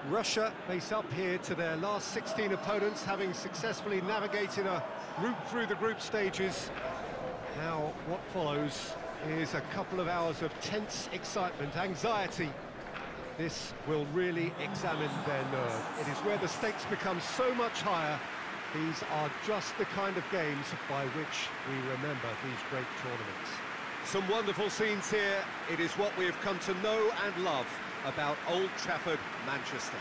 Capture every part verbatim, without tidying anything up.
Russia face up here to their last sixteen opponents, having successfully navigated a route through the group stages. Now, what follows is a couple of hours of tense excitement, anxiety. This will really examine their nerve. It is where the stakes become so much higher. These are just the kind of games by which we remember these great tournaments. Some wonderful scenes here. It is what we have come to know and love about Old Trafford, Manchester.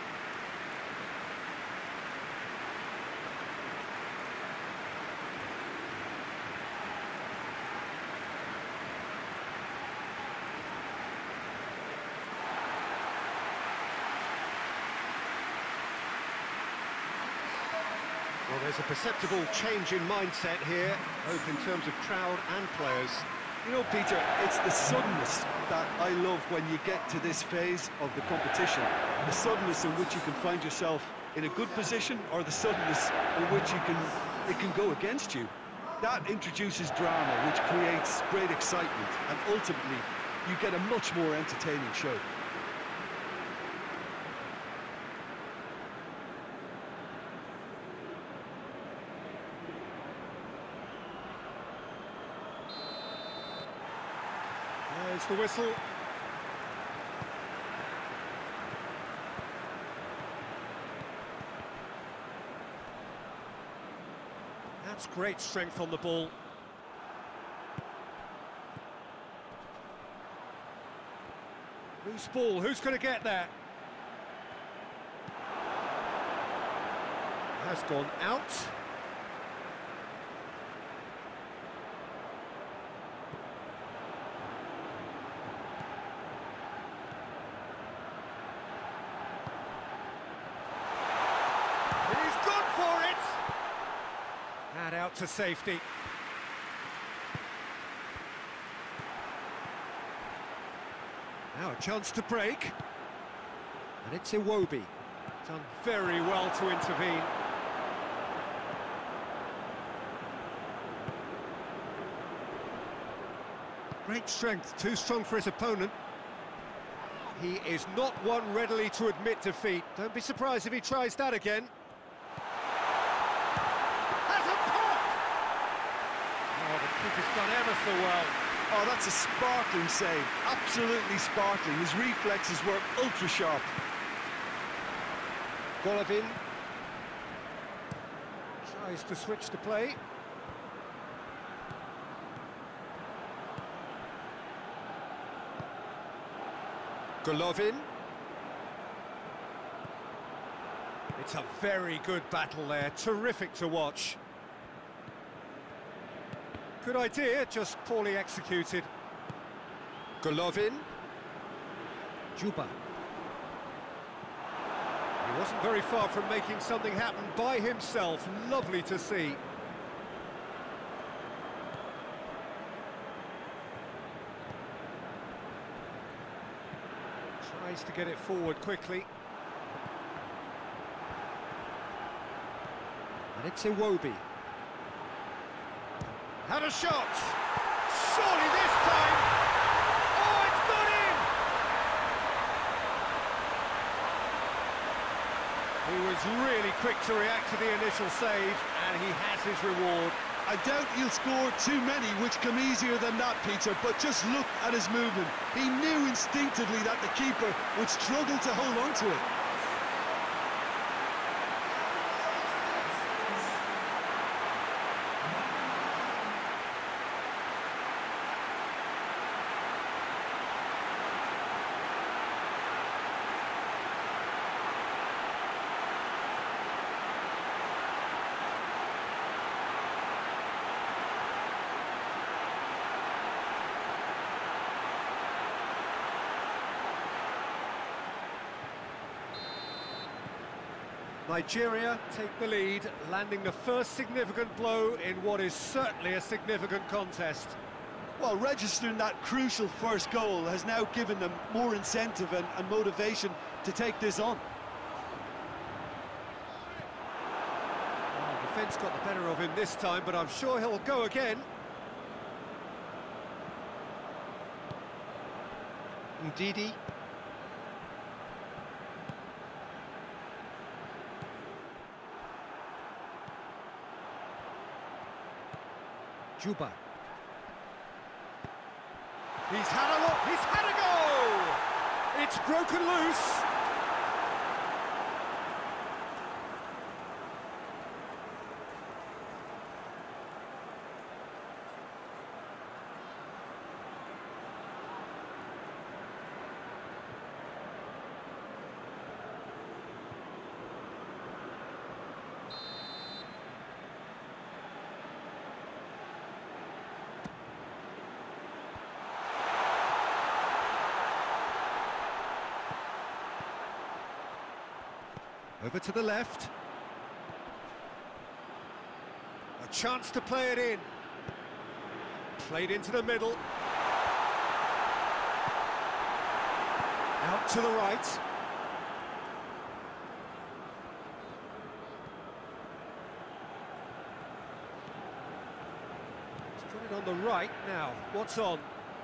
Well, there's a perceptible change in mindset here, both in terms of crowd and players. You know, Peter, it's the suddenness that I love when you get to this phase of the competition. The suddenness in which you can find yourself in a good position, or the suddenness in which you can it can go against you. That introduces drama, which creates great excitement, and ultimately you get a much more entertaining show. There's the whistle. That's great strength on the ball. Loose ball, who's going to get there? Has gone out. Out to safety. Now a chance to break. And it's Iwobi. Done very well to intervene. Great strength, too strong for his opponent. He is not one readily to admit defeat. Don't be surprised if he tries that again. He's done ever so well. Oh, that's a sparkling save. Absolutely sparkling. His reflexes were ultra sharp. Golovin tries to switch the play. Golovin. It's a very good battle there. Terrific to watch. Good idea, just poorly executed. Golovin. Juba. He wasn't very far from making something happen by himself. Lovely to see. Tries to get it forward quickly. And it's Iwobi. Had a shot! Surely this time! Oh, it's gone in! He was really quick to react to the initial save, and he has his reward. I doubt he'll score too many which come easier than that, Peter, but just look at his movement. He knew instinctively that the keeper would struggle to hold on to it. Nigeria take the lead, landing the first significant blow in what is certainly a significant contest. Well, registering that crucial first goal has now given them more incentive and, and motivation to take this on. Well, defence got the better of him this time, but I'm sure he'll go again. Ndidi. Juba. He's had a look, he's had a go! It's broken loose. Over to the left. A chance to play it in. Played into the middle. Out to the right. He's got it on the right now. What's on?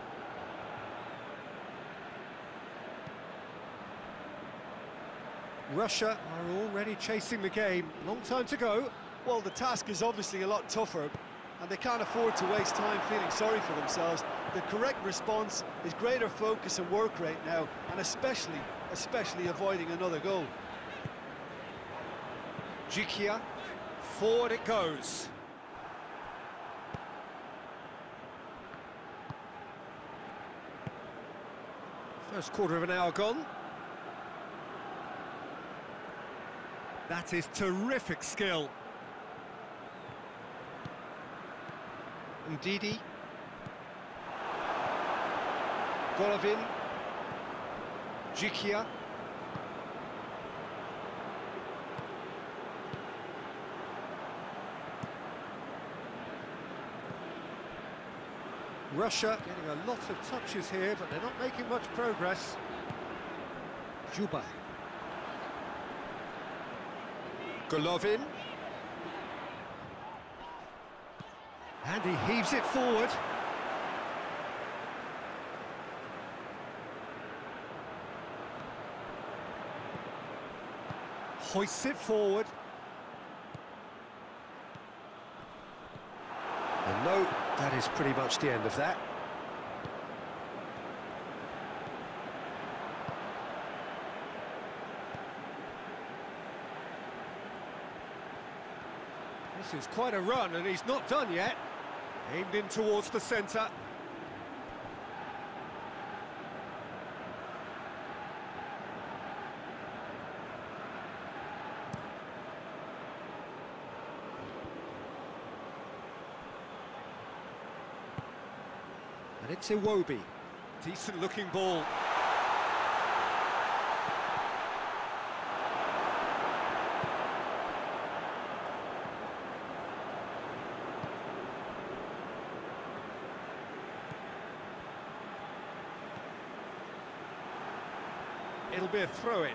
Russia are already chasing the game. Long time to go. Well, the task is obviously a lot tougher, and they can't afford to waste time feeling sorry for themselves. The correct response is greater focus and work rate now, and especially, especially avoiding another goal. Jikia, forward it goes. First quarter of an hour gone. That is terrific skill. Ndidi. Golovin. Jikia. Russia getting a lot of touches here, but they're not making much progress. Juba. Golovin. And he heaves it forward. Hoists it forward. And no, that is pretty much the end of that. This is quite a run, and he's not done yet. Aimed in towards the centre. And it's Iwobi. Decent looking ball. It'll be a throw-in.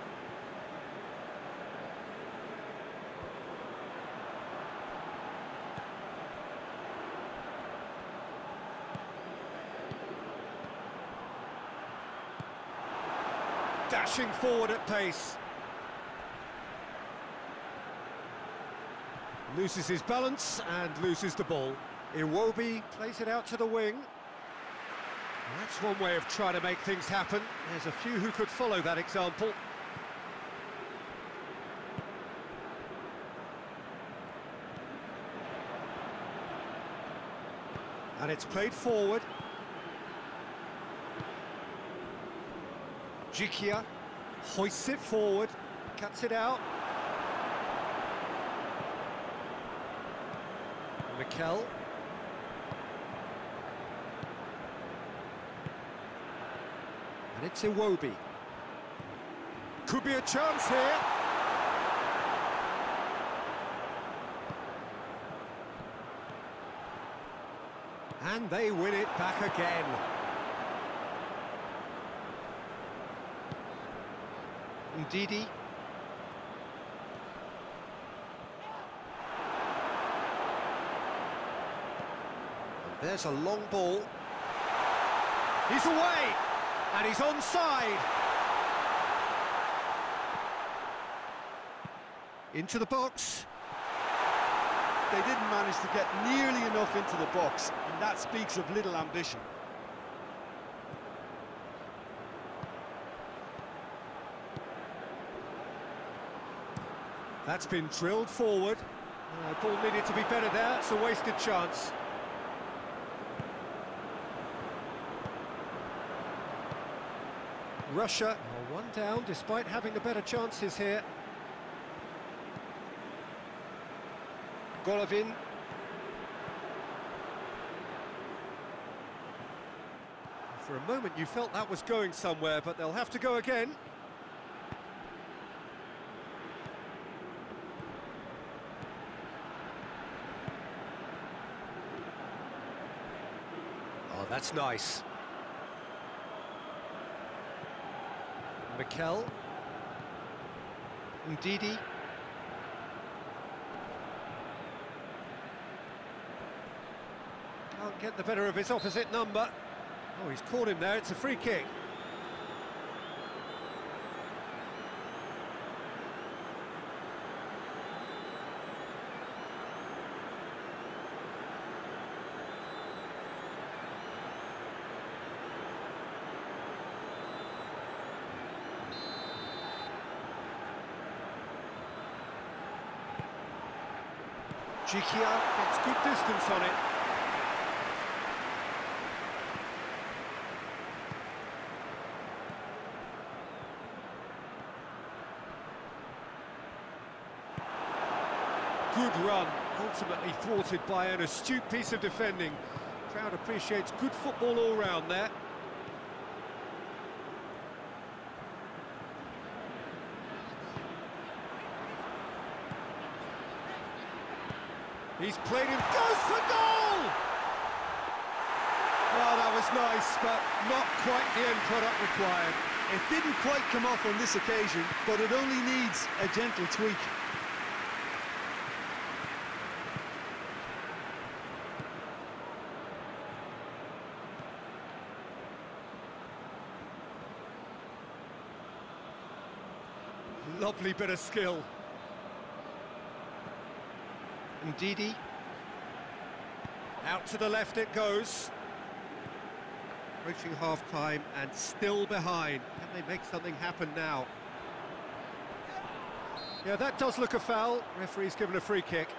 Dashing forward at pace. Loses his balance and loses the ball. Iwobi plays it out to the wing. That's one way of trying to make things happen. There's a few who could follow that example. And it's played forward. Jikia hoists it forward, cuts it out. Mikel. And it's Iwobi. Could be a chance here. And they win it back again. Ndidi. And there's a long ball. He's away! And he's onside. Into the box. they didn't manage to get nearly enough into the box, and that speaks of little ambition. That's been drilled forward. Uh, ball needed to be better there, it's a wasted chance. Russia are one down despite having the better chances here. Golovin. For a moment you felt that was going somewhere, but they'll have to go again. Oh, that's nice. Mikel. Ndidi. Can't get the better of his opposite number. Oh, he's caught him there, it's a free kick. Jikia gets good distance on it. Good run, ultimately thwarted by an astute piece of defending. Crowd appreciates good football all round there. He's played him, goes for goal! Well, that was nice, but not quite the end product required. It didn't quite come off on this occasion, but it only needs a gentle tweak. Lovely bit of skill. Ndidi. Out to the left it goes. Approaching half-time and still behind. Can they make something happen now? Yeah, that does look a foul. Referee's given a free kick.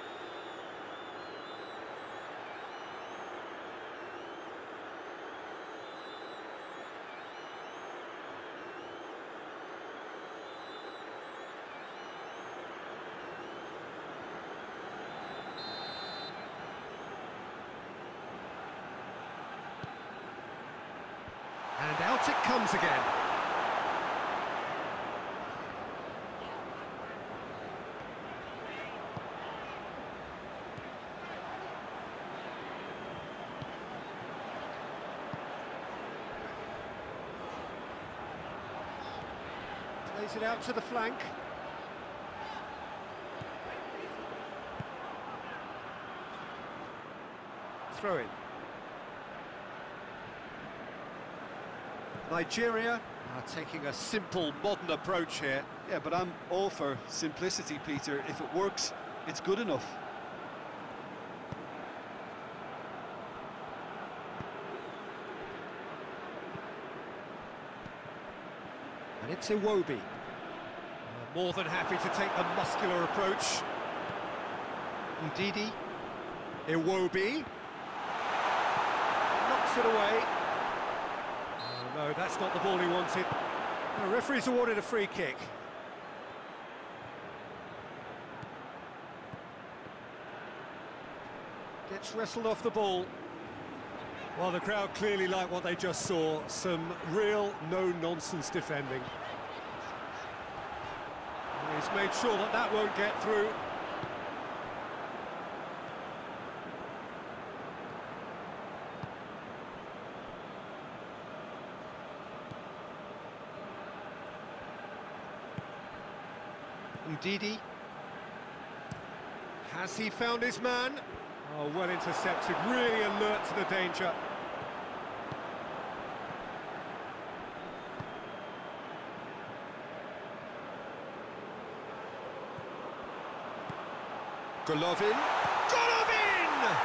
And out it comes again. Plays it out to the flank. Throw in. Nigeria are taking a simple, modern approach here. Yeah, but I'm all for simplicity, Peter. If it works, it's good enough. And it's Iwobi. Uh, more than happy to take the muscular approach. Ndidi. Iwobi. Knocks it away. No, that's not the ball he wanted. The referee's awarded a free kick. Gets wrestled off the ball. Well, the crowd clearly like what they just saw. Some real no-nonsense defending. He's made sure that that won't get through. Ndidi. Has he found his man? Oh, well intercepted, really alert to the danger. Golovin. Golovin!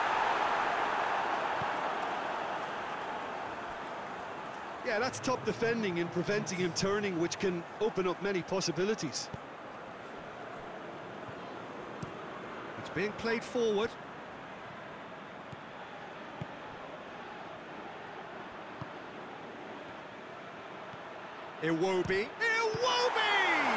Yeah, that's top defending and preventing him turning, which can open up many possibilities. It's being played forward. Iwobi. Iwobi!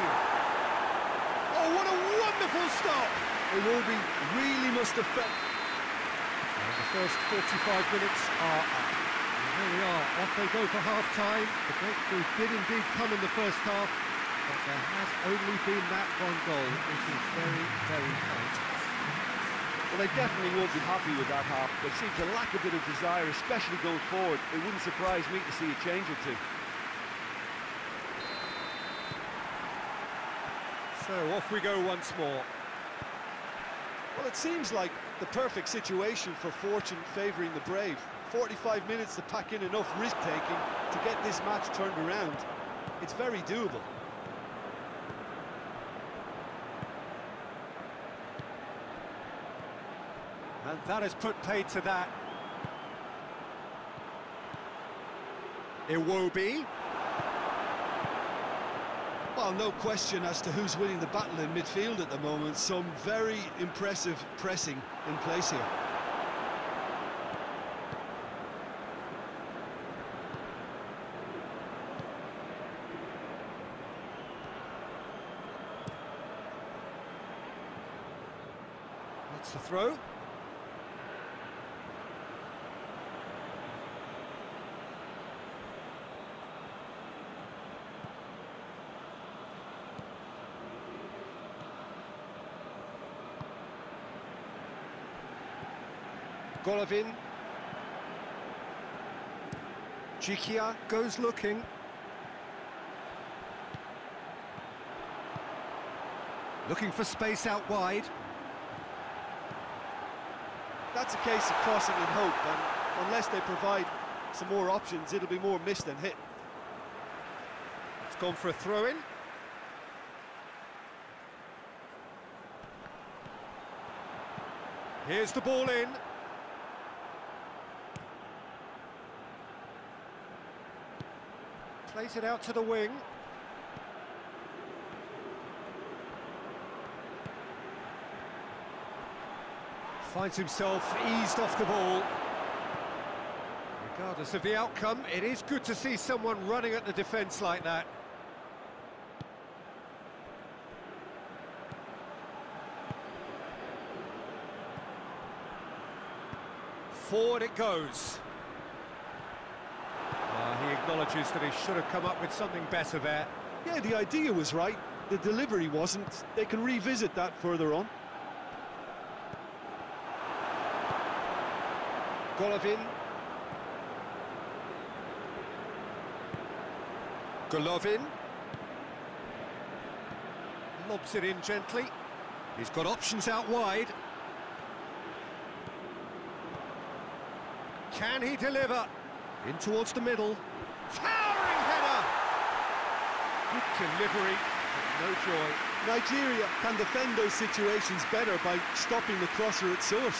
Oh, what a wonderful stop! Iwobi really must have felt... And the first forty-five minutes are up. And here we are, off they go for half-time. The breakthrough did indeed come in the first half, but there has only been that one goal, which is very, very tight. Well, they definitely won't be happy with that half. They seem to lack a bit of desire, especially going forward. It wouldn't surprise me to see a change or two. So off we go once more. Well, it seems like the perfect situation for fortune favouring the brave. forty-five minutes to pack in enough risk-taking to get this match turned around. It's very doable. And that has put paid to that. Iwobi. Well, no question as to who's winning the battle in midfield at the moment. Some very impressive pressing in place here. That's the throw. Golovin. Jikia goes looking. Looking for space out wide. That's a case of crossing in hope, and unless they provide some more options, it'll be more miss than hit. It's gone for a throw-in. Here's the ball in. Plays it out to the wing. Finds himself eased off the ball. Regardless of the outcome, it is good to see someone running at the defence like that. Forward it goes. Uh, he acknowledges that he should have come up with something better there. Yeah, the idea was right, the delivery wasn't. They can revisit that further on. Golovin. Golovin. Lobs it in gently. He's got options out wide. Can he deliver? In towards the middle. Towering header! Good delivery, but no joy. Nigeria can defend those situations better by stopping the crosser at source.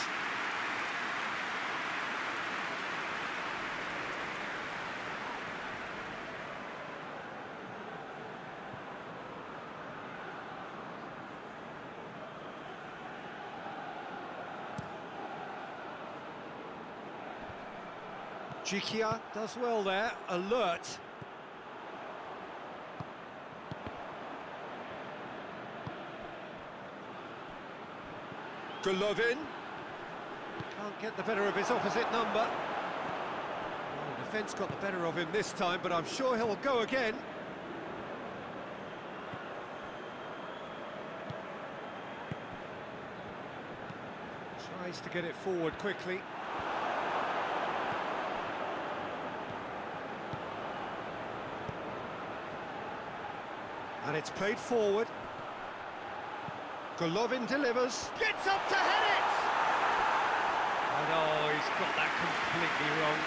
Jikia does well there, alert. Golovin. Can't get the better of his opposite number. Well, the defence got the better of him this time, but I'm sure he'll go again. Tries to get it forward quickly. And it's played forward. Golovin delivers. Gets up to head it! And oh, he's got that completely wrong.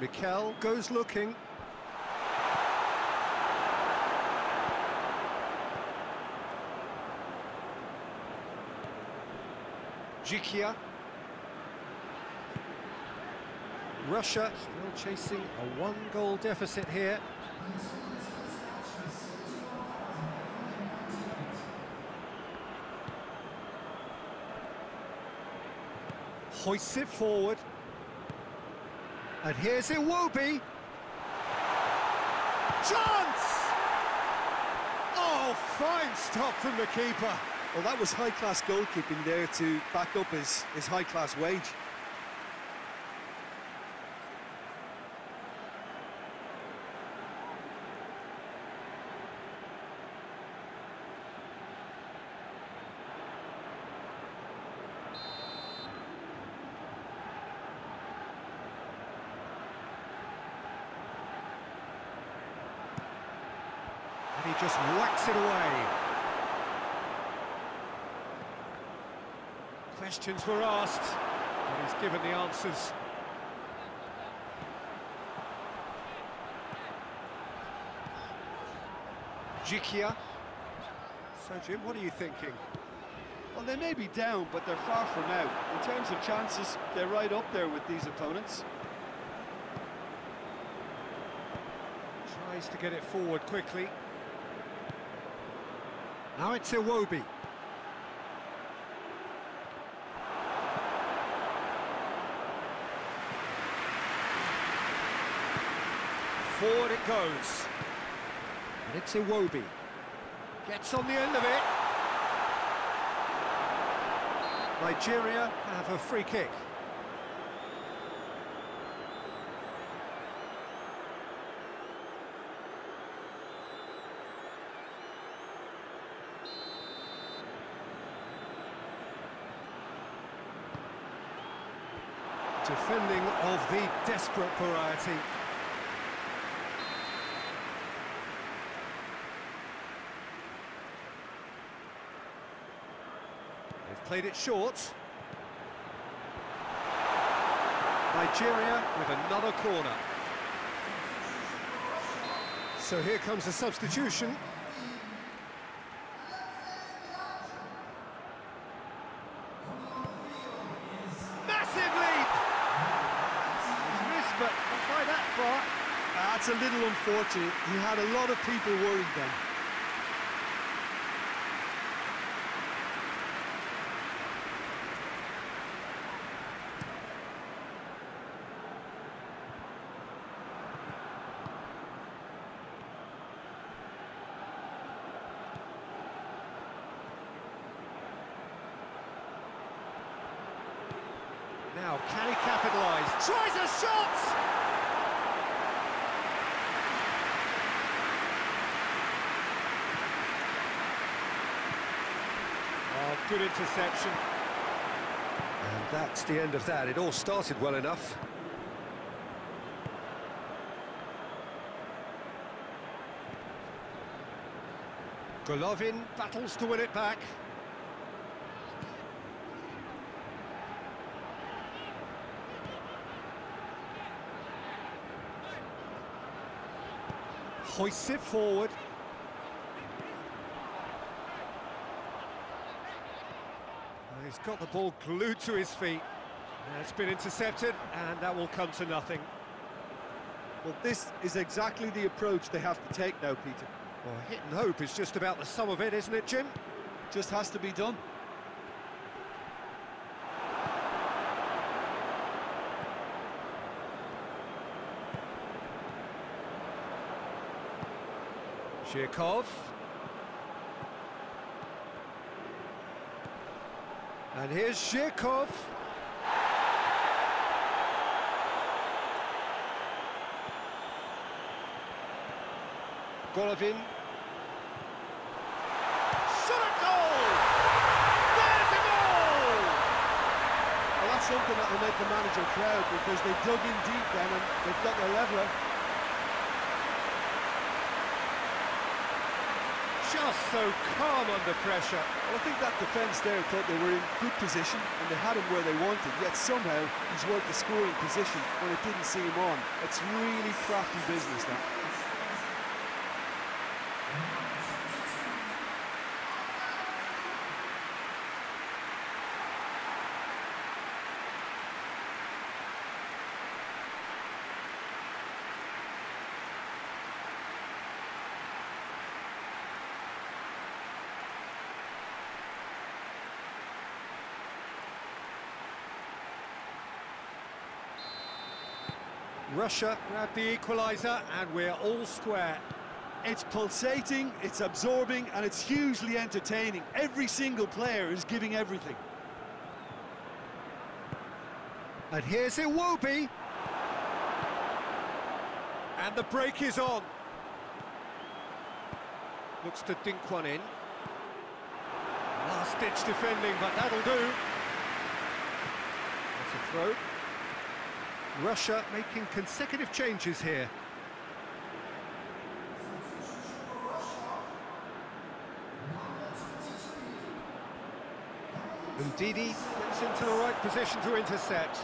Mikel goes looking. Jikia. Russia still chasing a one-goal deficit here. Hoists it forward. And here's Iwobi. Chance! Oh, fine stop from the keeper. Well, that was high-class goalkeeping there to back up his, his high-class wage. And he just whacks it away. Questions were asked, and he's given the answers. Jikia. So, Jim, what are you thinking? Well, they may be down, but they're far from out. In terms of chances, they're right up there with these opponents. Tries to get it forward quickly. Now it's Iwobi. Forward it goes. And it's Iwobi. Gets on the end of it. Nigeria have a free kick. Defending of the desperate variety. They've played it short. Nigeria with another corner. So here comes a substitution. Massive leap! Missed, but not by that far. That's a little unfortunate. He had a lot of people worried then. Now, can he capitalise? Tries a shot! Oh, good interception. And that's the end of that. It all started well enough. Golovin battles to win it back. Hoists it forward. And he's got the ball glued to his feet. And it's been intercepted, and that will come to nothing. Well, this is exactly the approach they have to take now, Peter. Well, hit and hope is just about the sum of it, isn't it, Jim? Just has to be done. Zhirkov. And here's Zhirkov. Golovin. Shot a goal! There's a goal! Well, that's something that will make the manager proud because they dug in deep then and they've got their leveller. Shot just so calm under pressure. Well, I think that defence there thought they were in good position and they had him where they wanted, yet somehow he's worked the scoring position when it didn't see him on. It's really crafty business, that. Russia grabbed the equaliser, and we're all square. It's pulsating, it's absorbing, and it's hugely entertaining. Every single player is giving everything. And here's Iwobi. And the break is on. Looks to dink one in. Last-ditch defending, but that'll do. That's a throw. Russia making consecutive changes here. Ndidi gets into the right position to intercept.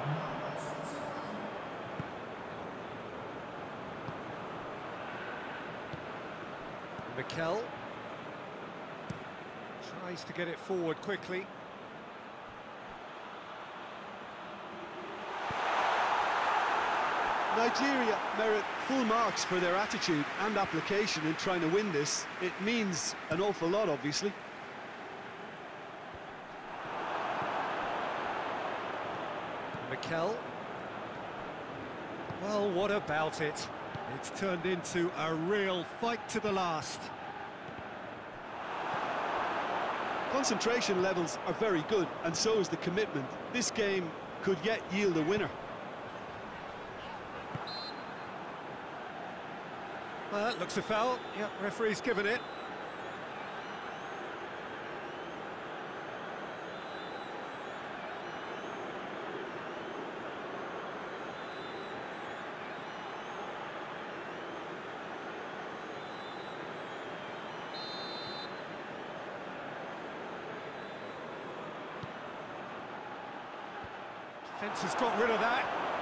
Mikel tries to get it forward quickly. Nigeria merit full marks for their attitude and application in trying to win this. It means an awful lot, obviously. Mikel. Well, what about it? It's turned into a real fight to the last. Concentration levels are very good, and so is the commitment. This game could yet yield a winner. Well, that looks a foul. Yep, referee's given it. Defence has got rid of that.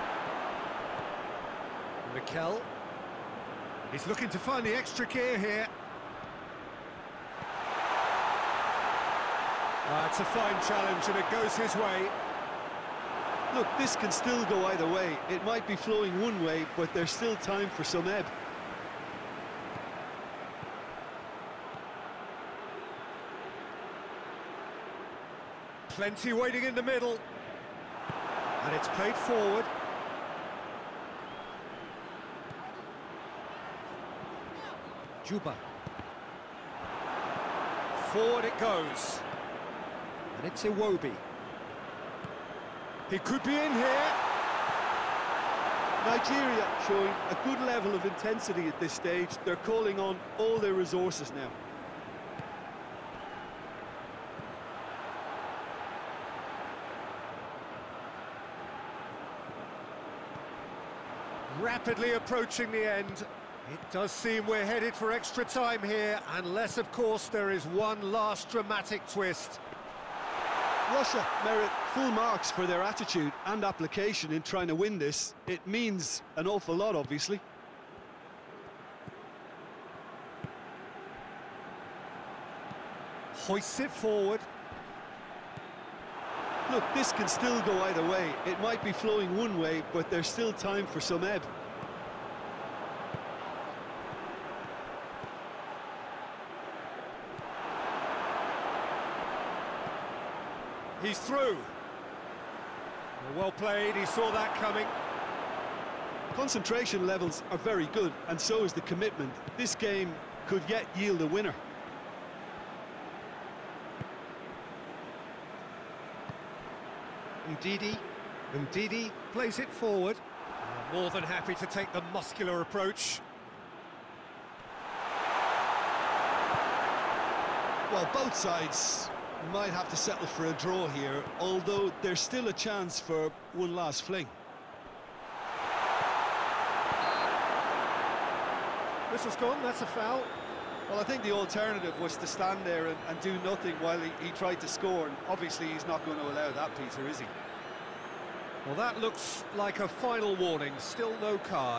Mikel. He's looking to find the extra gear here. Ah, it's a fine challenge and it goes his way. Look, this can still go either way. It might be flowing one way, but there's still time for some ebb. Plenty waiting in the middle. And it's played forward. Juba. Forward it goes. And it's Iwobi. He could be in here. Nigeria showing a good level of intensity at this stage. They're calling on all their resources now. Rapidly approaching the end. It does seem we're headed for extra time here, unless, of course, there is one last dramatic twist. Russia merit full marks for their attitude and application in trying to win this. It means an awful lot, obviously. Hoists it forward. Look, this can still go either way. It might be flowing one way, but there's still time for some ebb. He's through. Well played, he saw that coming. Concentration levels are very good, and so is the commitment. This game could yet yield a winner. Ndidi. Ndidi plays it forward. More than happy to take the muscular approach. Well, both sides might have to settle for a draw here, although there's still a chance for one last fling. Whistle's gone, that's a foul. Well, I think the alternative was to stand there and, and do nothing while he, he tried to score, and obviously he's not going to allow that, Peter, is he? Well, that looks like a final warning, still no card.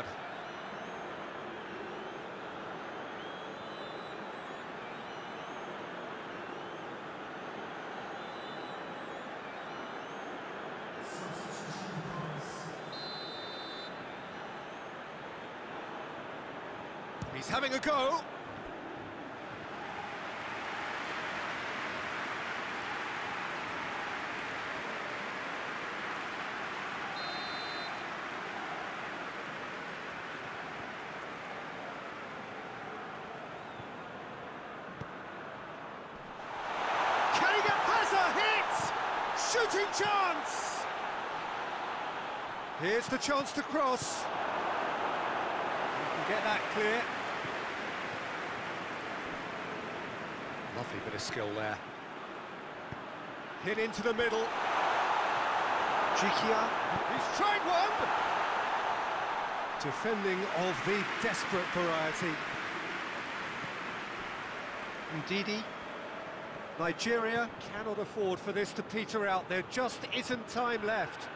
He's having a go. Carragher has a hit! Shooting chance! Here's the chance to cross. You can get that clear. Lovely bit of skill there. Hit into the middle. Jikia. He's tried one! Defending of the desperate variety. Ndidi. Nigeria cannot afford for this to peter out. There just isn't time left.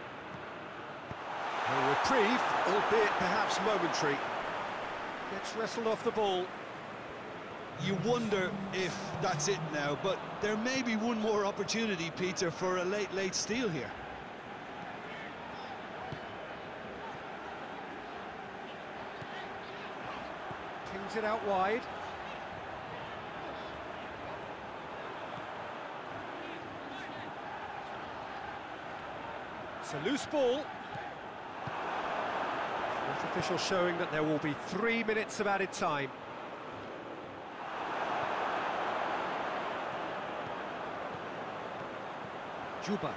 A reprieve, albeit perhaps momentary. Gets wrestled off the ball. You wonder if that's it now, but there may be one more opportunity, Peter, for a late, late steal here. Pings it out wide. It's a loose ball. Fourth official showing that there will be three minutes of added time. Juba.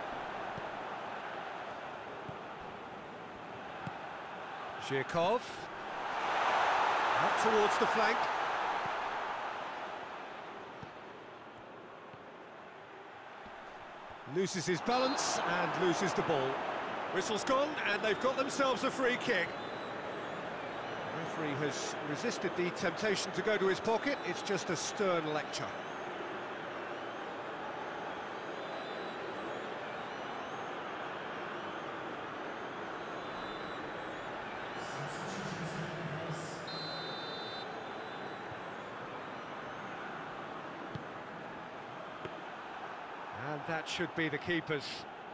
Zhirkov. Up towards the flank. Loses his balance and loses the ball. Whistle's gone and they've got themselves a free kick. The referee has resisted the temptation to go to his pocket. It's just a stern lecture. And that should be the keepers.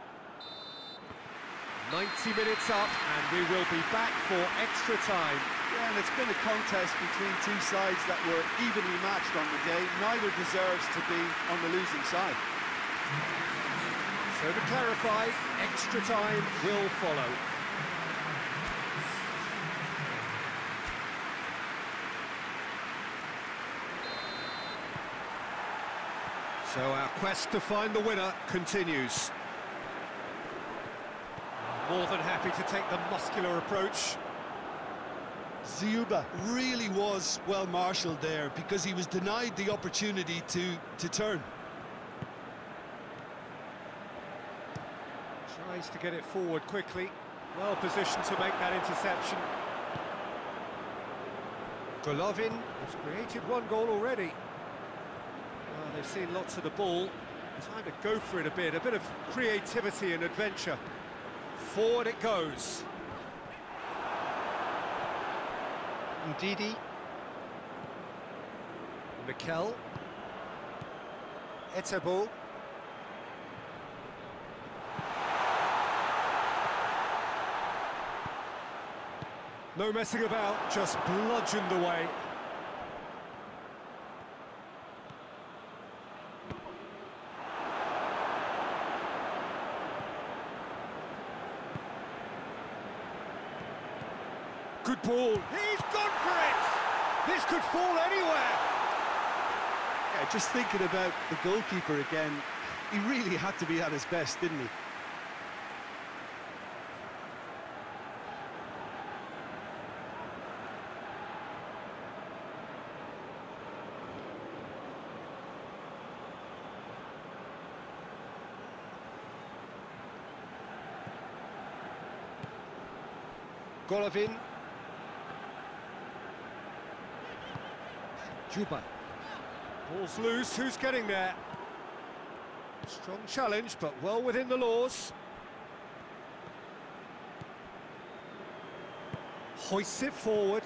ninety minutes up, and we will be back for extra time. Yeah, and it's been a contest between two sides that were evenly matched on the day. Neither deserves to be on the losing side. So to clarify, extra time will follow. So our quest to find the winner continues. More than happy to take the muscular approach. Dzyuba really was well marshalled there because he was denied the opportunity to, to turn. Tries to get it forward quickly. Well positioned to make that interception. Golovin has created one goal already. Well, they've seen lots of the ball. Time to go for it a bit, a bit of creativity and adventure. Forward it goes. Ndidi. Mikel. Etebo. No messing about, just bludgeoned away. Good ball. He's gone for it! This could fall anywhere. Yeah, just thinking about the goalkeeper again, he really had to be at his best, didn't he? Golovin. Juba. Ball's loose, who's getting there? Strong challenge, but well within the laws. Hoists it forward.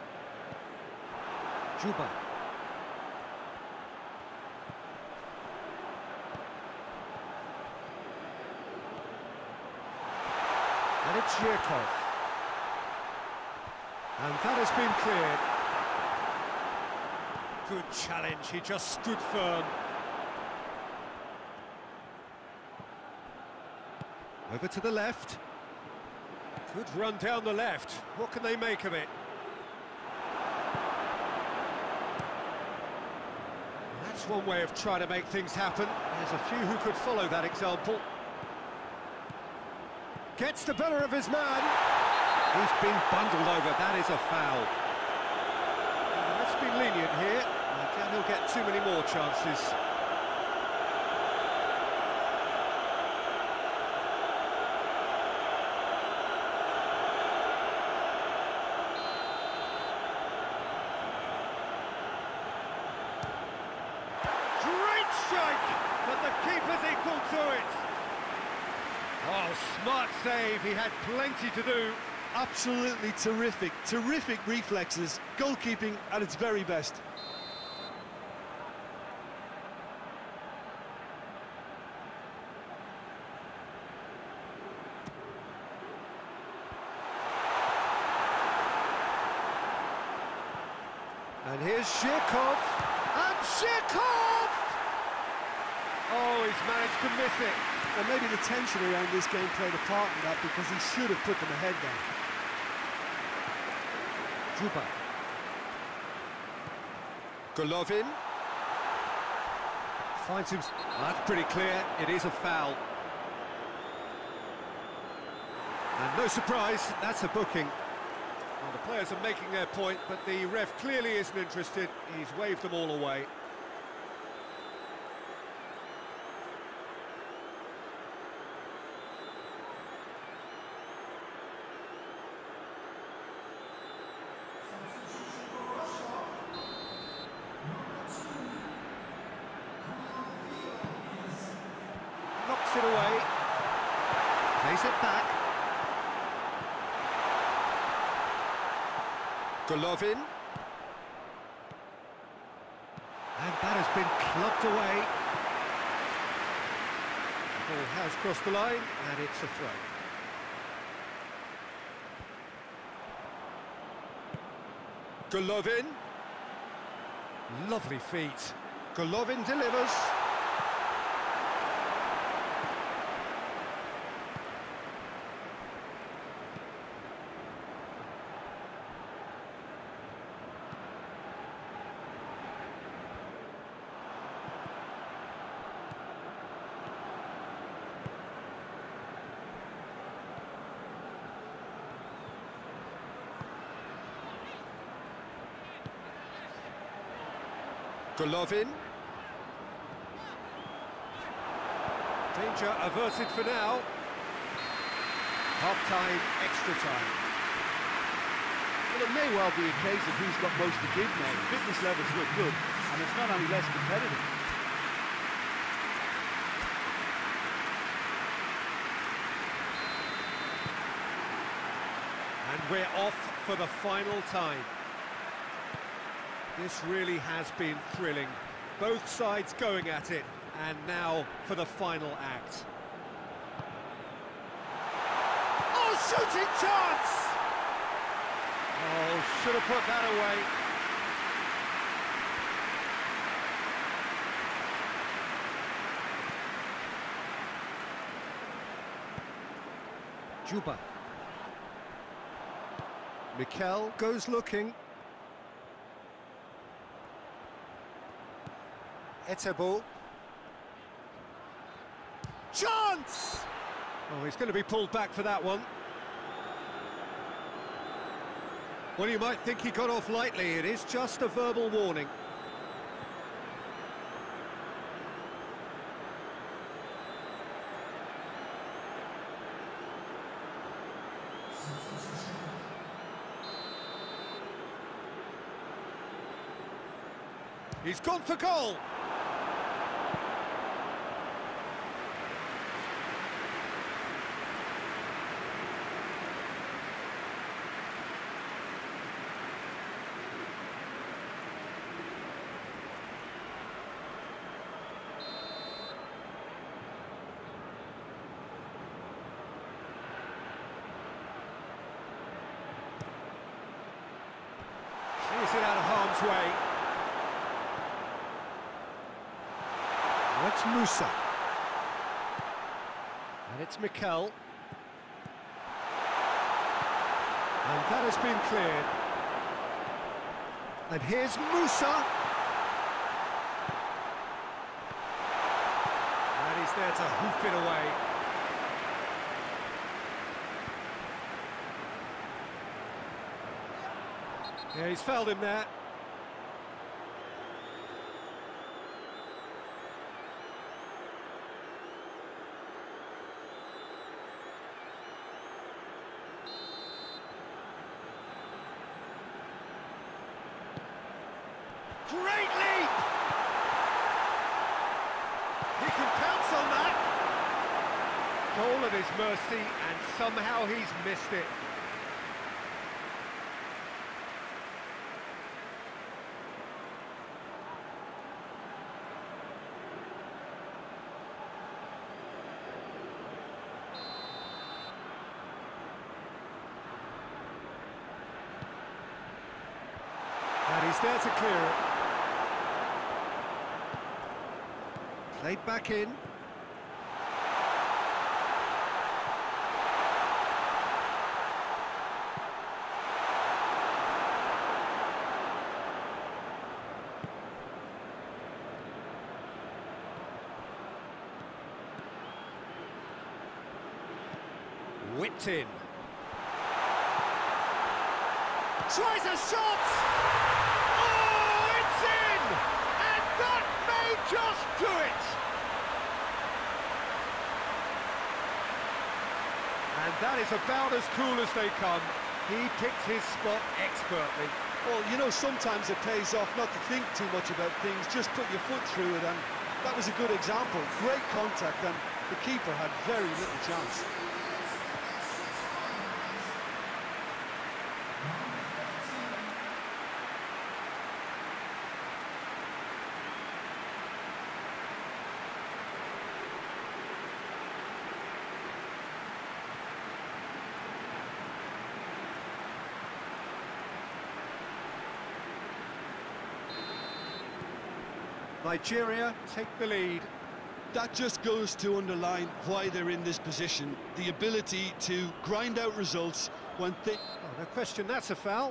Juba. And it's Zhirkov. And that has been cleared. Good challenge, he just stood firm. Over to the left. Good run down the left. What can they make of it? That's one way of trying to make things happen. There's a few who could follow that example. Gets the better of his man. He's been bundled over. That is a foul. Uh, let's be lenient here. I doubt he'll get too many more chances. Great strike! But the keeper's equal to it. Oh, smart save. He had plenty to do. Absolutely terrific, terrific reflexes, goalkeeping at its very best. And here's Zhirkov, and Zhirkov! Oh, he's managed to miss it. And maybe the tension around this game played a part in that, because he should have put them ahead then. Juba. Golovin. Finds him... That's pretty clear, it is a foul. And no surprise, that's a booking. Well, the players are making their point, but the ref clearly isn't interested. He's waved them all away. Knocks it away. Plays it back. Golovin. And that has been clubbed away. The ball has crossed the line, and it's a throw. Golovin. Lovely feet. Golovin delivers. Golovin. Danger averted for now. Half-time, extra time. Well, it may well be a case of who's got most to give now. Fitness levels look good, and it's not any less competitive. And we're off for the final time. This really has been thrilling. Both sides going at it, and now for the final act. Oh, shooting chance! Oh, should have put that away. Juba. Mikel goes looking. Etebo. Chance! Oh, he's going to be pulled back for that one. Well, you might think he got off lightly. It is just a verbal warning. He's gone for goal. Clears it out of harm's way. Now it's Musa. And it's Mikel. And that has been cleared. And here's Musa. And he's there to hoof it away. Yeah, he's fouled him there. Great leap! He can pounce on that. Goal at his mercy, and somehow he's missed it. And he's there to clear it. Played back in. Whipped in. Tries a shot! Oh, it's in! And that may just do it! And that is about as cool as they come. He picked his spot expertly. Well, you know, sometimes it pays off not to think too much about things, just put your foot through it, and that was a good example. Great contact, and the keeper had very little chance. Nigeria take the lead. That just goes to underline why they're in this position. The ability to grind out results when they... Oh, no question, that's a foul.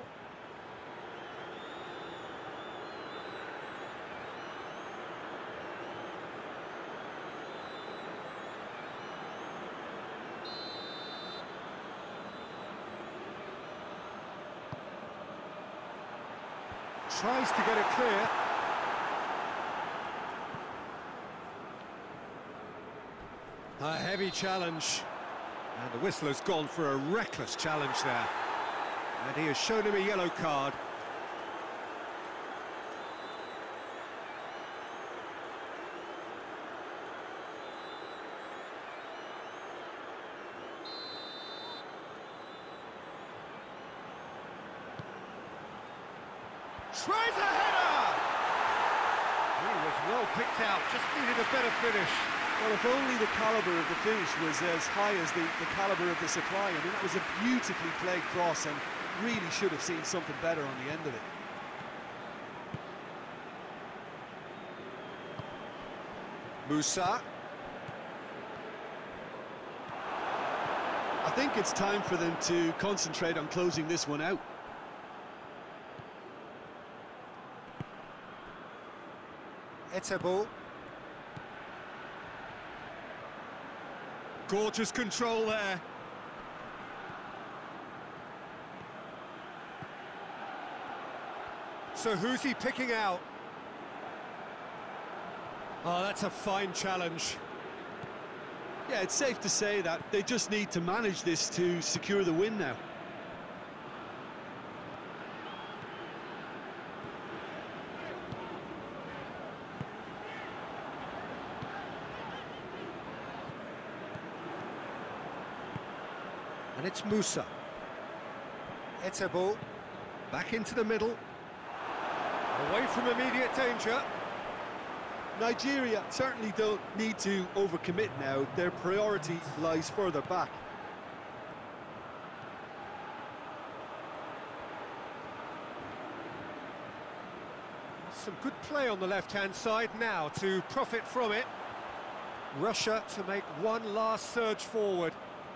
Tries to get it clear. A heavy challenge, and the whistler's gone for a reckless challenge there, and he has shown him a yellow card. Tries a header! He was well picked out, just needed a better finish. Well, if only the calibre of the finish was as high as the, the calibre of the supply. I mean, that was a beautifully played cross and really should have seen something better on the end of it. Musa. I think it's time for them to concentrate on closing this one out. Etebo. Gorgeous control there. So who's he picking out? Oh, that's a fine challenge. Yeah, it's safe to say that they just need to manage this to secure the win now. And it's Musa. Etebo. Back into the middle. Away from immediate danger. Nigeria certainly don't need to overcommit now. Their priority lies further back. Some good play on the left-hand side now to profit from it. Russia to make one last surge forward.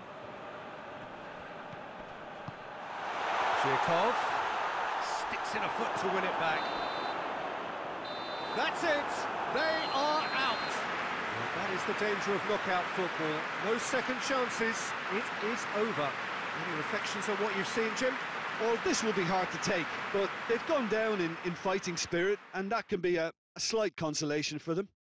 Zhirkov sticks in a foot to win it back. That's it, they are out. Well, that is the danger of knockout football. No second chances, it is over. Any reflections on what you've seen, Jim? Well, this will be hard to take, but they've gone down in, in fighting spirit, and that can be a, a slight consolation for them.